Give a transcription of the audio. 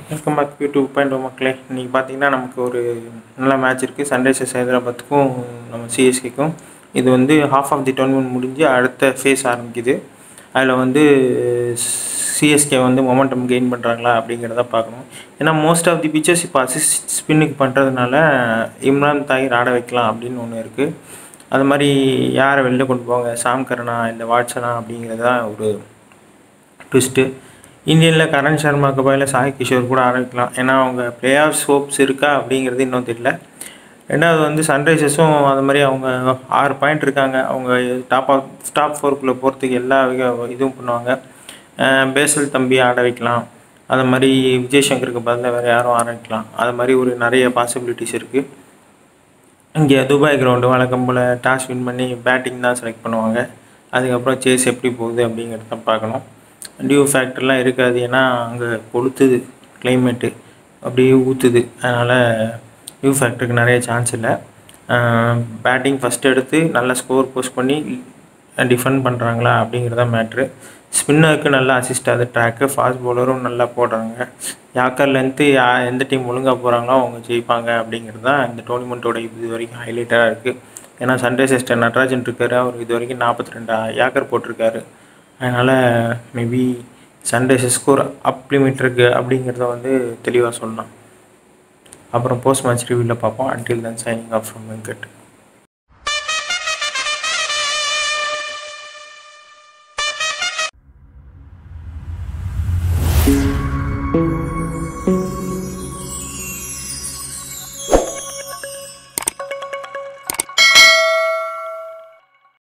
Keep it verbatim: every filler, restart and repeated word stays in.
Welcome back U point O மக்களே. இன்றைக்கி பார்த்தீங்கன்னா நமக்கு ஒரு நல்ல மேட்ச் இருக்குது. சன்ரைசர்ஸ் ஹைதராபாத்துக்கும் நம்ம சிஎஸ்கேக்கும். இது வந்து ஹாஃப் ஆஃப் தி டோர்னமெண்ட் முடிஞ்சு அடுத்த ஃபேஸ் ஆரம்பிக்குது. அதில் வந்து சிஎஸ்கே வந்து மொமெண்டம் கெயின் பண்ணுறாங்களா அப்படிங்கிறத பார்க்கணும். ஏன்னா மோஸ்ட் ஆஃப் தி பிச்சர்ஸ் இப்போ அசிஸ்ட் ஸ்பின்னுக்கு பண்ணுறதுனால இம்ரான் தாஹிர் ஆட வைக்கலாம் அப்படின்னு ஒன்று இருக்குது. அது மாதிரி யாரை வெளில கொண்டு போவாங்க, சாம் கரனா இல்லை வாட்ஸனா அப்படிங்கிறது தான் ஒரு ட்விஸ்ட்டு. இந்தியனில் கரண் சர்மாவுக்கு பதில் சாய் கிஷோர் கூட ஆரம்பிக்கலாம். ஏன்னா அவங்க பிளே ஆஃப் ஹோப்ஸ் இருக்கா அப்படிங்கிறது இன்னும் தெரியல. ரெண்டாவது வந்து சன்ரைசர்ஸும் அது மாதிரி அவங்க ஆறு பாயிண்ட் இருக்காங்க. அவங்க டாப் ஆஃப் டாப் ஃபோருக்குள்ளே போகிறதுக்கு எல்லா இதுவும் பண்ணுவாங்க. பேசல் தம்பி ஆட வைக்கலாம். அது மாதிரி விஜய் சங்கருக்கு பதில் வேறு யாரும் ஆரம்பிக்கலாம். அது மாதிரி ஒரு நிறைய பாசிபிலிட்டிஸ் இருக்குது. இங்கே துபாய் கிரவுண்டு வழக்கம் போல் டாஸ் வின் பண்ணி பேட்டிங் தான் செலக்ட் பண்ணுவாங்க. அதுக்கப்புறம் சேஸ் எப்படி போகுது அப்படிங்கிறத தான் பார்க்கணும். டியூ ஃபேக்டர்லாம் இருக்காது. ஏன்னா அங்கே கொளுத்துது, கிளைமேட்டு அப்படியே ஊற்றுது. அதனால் டியூ ஃபேக்டருக்கு நிறைய சான்ஸ் இல்லை. பேட்டிங் ஃபஸ்ட் எடுத்து நல்ல ஸ்கோர் போஸ்ட் பண்ணி டிஃபெண்ட் பண்ணுறாங்களா அப்படிங்கிறத மேட்ரு. ஸ்பின்னருக்கு நல்லா அசிஸ்ட் ஆகுது ட்ராக்கு. ஃபாஸ்ட் பவுலரும் நல்லா போடுறாங்க. யாக்கர்லேருந்து யா எந்த டீம் ஒழுங்காக போகிறாங்களோ அவங்க ஜெயிப்பாங்க அப்படிங்கிறது தான் இந்த டோர்னமெண்ட்டோட இது வரைக்கும் ஹைலைட்டாக இருக்குது. ஏன்னா சன்ரைசர்ஸ்டர் நட்ராஜன் இருக்கார். அவர் இது வரைக்கும் நாற்பத்தி ரெண்டு யாக்கர் போட்டிருக்காரு. அதனால் maybe Sunrisers score up limit இருக்குது அப்படிங்கிறத வந்து தெளிவாக சொல்லலாம். அப்புறம் போஸ்ட் மேட்ச் ரிவ்யூவில் பார்ப்போம். Until then signing off from Venkat.